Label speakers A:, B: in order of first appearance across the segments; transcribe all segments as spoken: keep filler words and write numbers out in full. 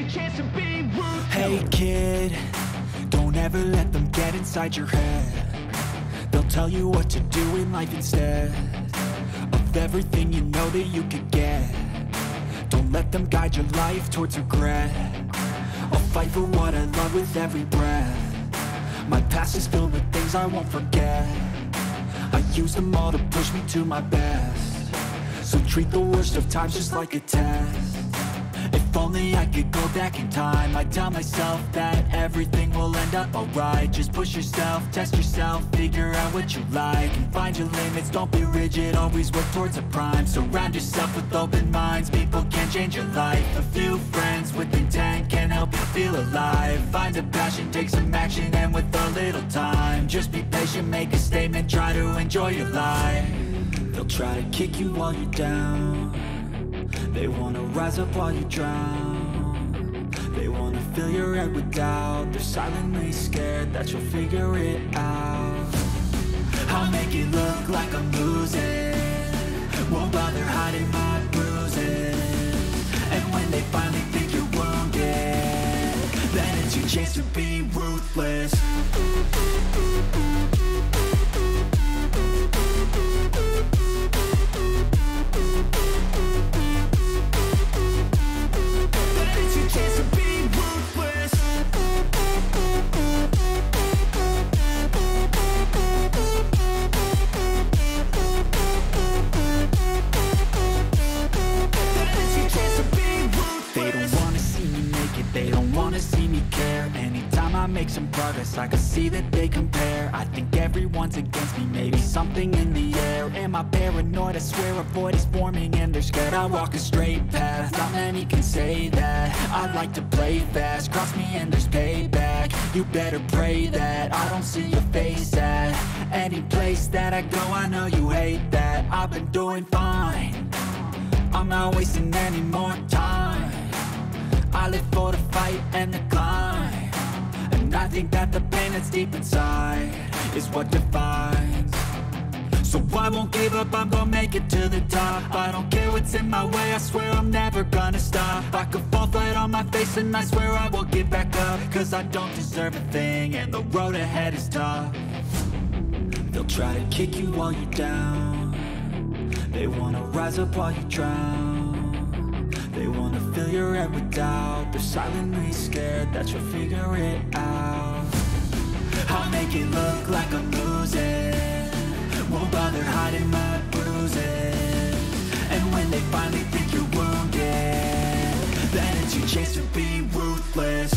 A: your chance to be ruthless.
B: Hey kid, don't ever let them get inside your head. They'll tell you what to do in life instead of everything you know that you could get. Don't let them guide your life towards regret. I'll fight for what I love with every breath. My past is filled with things I won't forget. I use them all to push me to my best. So treat the worst of times just like a test. If only I could go back in time, I'd tell myself that everything will end up alright. Just push yourself, test yourself, figure out what you like, and find your limits, don't be rigid, always work towards a prime. Surround yourself with open minds, people can change your life. A few friends with intent can help you feel alive. Find a passion, take some action, and with a little time, just be patient, make a statement, try to enjoy your life. They'll try to kick you while you're down. They wanna rise up while you drown. They wanna fill your head with doubt. They're silently scared that you'll figure it out. I'll make it look like I'm losing, won't bother hiding my bruises. And when they finally think you're wounded, then it's your chance to be ruthless. Make some progress, I can see that they compare. I think everyone's against me, maybe something in the air. Am I paranoid? I swear a void is forming and they're scared. I walk a straight path, not many can say that. I like to play fast, cross me and there's payback. You better pray that I don't see your face at any place that I go. I know you hate that. I've been doing fine, I'm not wasting any more time. I live for the fight and the climb, and I think that the pain that's deep inside is what defines. So I won't give up, I'm gonna make it to the top. I don't care what's in my way, I swear I'm never gonna stop. I could fall flat on my face and I swear I will get back up, cause I don't deserve a thing and the road ahead is tough. They'll try to kick you while you're down. They wanna rise up while you drown. They wanna fill your head with doubt. They're silently scared that you'll figure it out. I'll make it look like I'm losing, won't bother hiding my bruises. And when they finally think you're wounded, then it's your chance to be ruthless.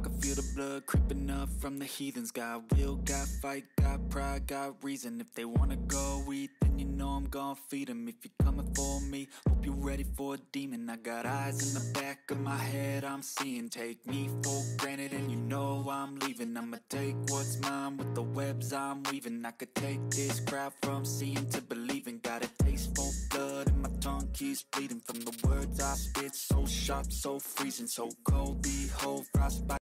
B: can feel the blood creeping up from the heathens. Got will, got fight, got pride, got reason. If they wanna go eat, then you know I'm gon' feed them. If you're coming for me, hope you're ready for a demon. I got eyes in the back of my head, I'm seeing. Take me for granted and you know I'm leaving. I'ma take what's mine with the webs I'm weaving. I could take this crowd from seeing to believing. Got a taste for blood and my tongue keeps bleeding from the words I spit. So sharp, so freezing, so cold, behold, frostbite.